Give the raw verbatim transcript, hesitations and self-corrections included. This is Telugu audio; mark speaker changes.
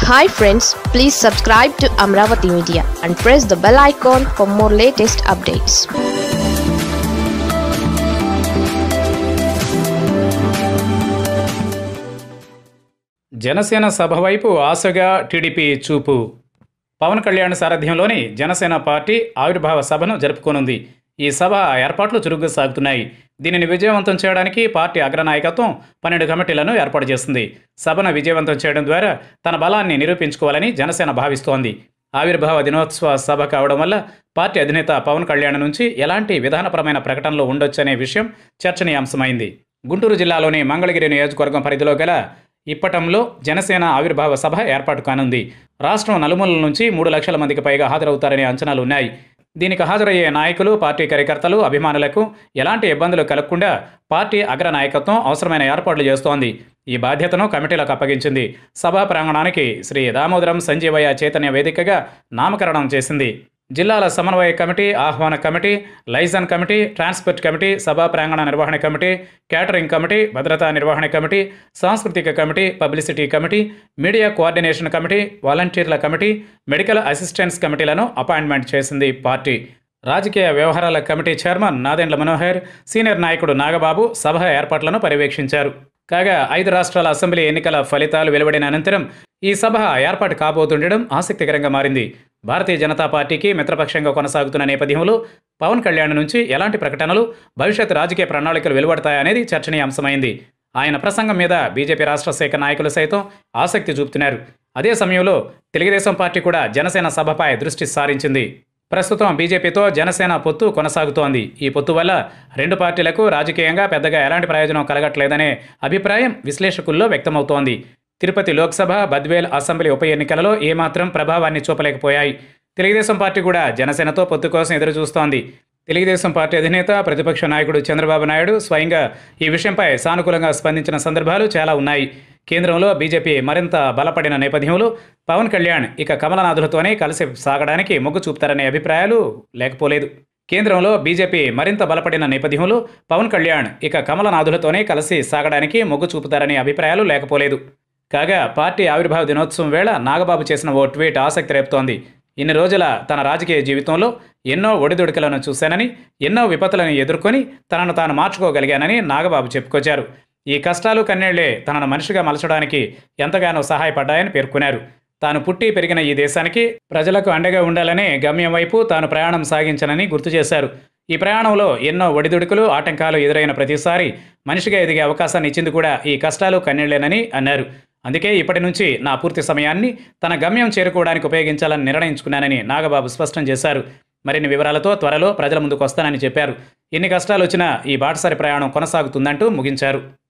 Speaker 1: Hi friends, please subscribe to Amaravathi Media and press the bell icon for more latest updates.
Speaker 2: Janasena సభ వైపు ఆశగా టీడీపీ చూపు. పవన్ కళ్యాణ్ సారథ్యంలోని జనసేన పార్టీ ఆవిర్భావ సభను జరుపుకోనుంది. ఈ సభ ఏర్పాట్లు చురుగ్గా సాగుతున్నాయి. దీనిని విజయవంతం చేయడానికి పార్టీ అగ్రనాయకత్వం పన్నెండు కమిటీలను ఏర్పాటు చేసింది. సభను విజయవంతం చేయడం ద్వారా తన బలాన్ని నిరూపించుకోవాలని జనసేన భావిస్తోంది. ఆవిర్భావ దినోత్సవ సభ కావడం వల్ల పార్టీ అధినేత పవన్ కళ్యాణ్ నుంచి ఎలాంటి విధానపరమైన ప్రకటనలు ఉండొచ్చనే విషయం చర్చనీయాంశమైంది. గుంటూరు జిల్లాలోని మంగళగిరి నియోజకవర్గం పరిధిలో గల ఇప్పటంలో జనసేన ఆవిర్భావ సభ ఏర్పాటు కానుంది. రాష్ట్రం నలుమూలల నుంచి మూడు లక్షల మందికి పైగా హాజరవుతారనే అంచనాలు ఉన్నాయి. దీనికి హాజరయ్యే నాయకులు, పార్టీ కార్యకర్తలు, అభిమానులకు ఎలాంటి ఇబ్బందులు కలగకుండా పార్టీ అగ్రనాయకత్వం అవసరమైన ఏర్పాట్లు చేస్తోంది. ఈ బాధ్యతను కమిటీలకు అప్పగించింది. సభా ప్రాంగణానికి శ్రీ దామోదరం సంజీవయ్య చైతన్య వేదికగా నామకరణం చేసింది. జిల్లాల సమన్వయ కమిటీ, ఆహ్వాన committee, liaison committee, transport committee, సభా ప్రాంగణ నిర్వహణ కమిటీ, క్యాటరింగ్ కమిటీ, భద్రతా నిర్వహణ కమిటీ, సాంస్కృతిక committee, publicity committee, media coordination committee, వాలంటీర్ల కమిటీ, మెడికల్ అసిస్టెన్స్ కమిటీలను అపాయింట్మెంట్ చేసింది పార్టీ. రాజకీయ వ్యవహారాల committee chairman Nadendla Manohar, senior నాయకుడు నాగబాబు సభ ఏర్పాట్లను పర్యవేక్షించారు. కాగా ఐదు రాష్ట్రాల అసెంబ్లీ ఎన్నికల ఫలితాలు వెలువడిన అనంతరం ఈ సభ ఏర్పాటు కాబోతుండడం ఆసక్తికరంగా మారింది. భారతీయ జనతా పార్టీకి మిత్రపక్షంగా కొనసాగుతున్న నేపథ్యంలో పవన్ కళ్యాణ్ నుంచి ఎలాంటి ప్రకటనలు, భవిష్యత్ రాజకీయ ప్రణాళికలు వెలువడతాయనేది చర్చనీయాంశమైంది. ఆయన ప్రసంగం మీద బీజేపీ రాష్ట్ర శాఖ నాయకులు సైతం ఆసక్తి చూపుతున్నారు. అదే సమయంలో తెలుగుదేశం పార్టీ కూడా జనసేన సభపై దృష్టి సారించింది. ప్రస్తుతం బీజేపీతో జనసేన పొత్తు కొనసాగుతోంది. ఈ పొత్తు వల్ల రెండు పార్టీలకు రాజకీయంగా పెద్దగా ఎలాంటి ప్రయోజనం కలగట్లేదనే అభిప్రాయం విశ్లేషకుల్లో వ్యక్తమవుతోంది. తిరుపతి లోక్సభ, బద్వేల్ అసెంబ్లీ ఉప ఎన్నికలలో ఏమాత్రం ప్రభావాన్ని చూపలేకపోయాయి. తెలుగుదేశం పార్టీ కూడా జనసేనతో పొత్తు కోసం ఎదురుచూస్తోంది. తెలుగుదేశం పార్టీ అధినేత, ప్రతిపక్ష నాయకుడు చంద్రబాబు నాయుడు స్వయంగా ఈ విషయంపై సానుకూలంగా స్పందించిన సందర్భాలు చాలా ఉన్నాయి. కేంద్రంలో బీజేపీ మరింత బలపడిన నేపథ్యంలో పవన్ కళ్యాణ్ ఇక కమలనాథులతోనే కలిసి సాగడానికి మొగ్గు చూపుతారనే అభిప్రాయాలు లేకపోలేదు. కేంద్రంలో బీజేపీ మరింత బలపడిన నేపథ్యంలో పవన్ కళ్యాణ్ ఇక కమలనాథులతోనే కలిసి సాగడానికి మొగ్గు చూపుతారనే అభిప్రాయాలు లేకపోలేదు. కాగా పార్టీ ఆవిర్భావ దినోత్సవం వేళ నాగబాబు చేసిన ఓ ట్వీట్ ఆసక్తి రేపుతోంది. ఇన్ని రోజుల తన రాజకీయ జీవితంలో ఎన్నో ఒడిదుడుకులను చూశానని, ఎన్నో విపత్తులను ఎదుర్కొని తనను తాను మార్చుకోగలిగానని నాగబాబు చెప్పుకొచ్చారు. ఈ కష్టాలు కన్నీళ్లే తనను మనిషిగా మలచడానికి ఎంతగానో సహాయపడ్డాయని పేర్కొన్నారు. తాను పుట్టి పెరిగిన ఈ దేశానికి ప్రజలకు అండగా ఉండాలనే గమ్యం వైపు తాను ప్రయాణం సాగించనని గుర్తు చేశారు. ఈ ప్రయాణంలో ఎన్నో ఒడిదుడుకులు, ఆటంకాలు ఎదురైన ప్రతిసారి మనిషిగా ఎదిగే అవకాశాన్ని ఇచ్చింది కూడా ఈ కష్టాలు కన్నీళ్లేనని అన్నారు. అందుకే ఇప్పటి నుంచి నా పూర్తి సమయాన్ని తన గమ్యం చేరుకోవడానికి ఉపయోగించాలని నిర్ణయించుకున్నానని నాగబాబు స్పష్టం చేశారు. మరిన్ని వివరాలతో త్వరలో ప్రజల ముందుకు వస్తానని చెప్పారు. ఎన్ని కష్టాలు వచ్చినా ఈ బాటసారి ప్రయాణం కొనసాగుతుందంటూ ముగించారు.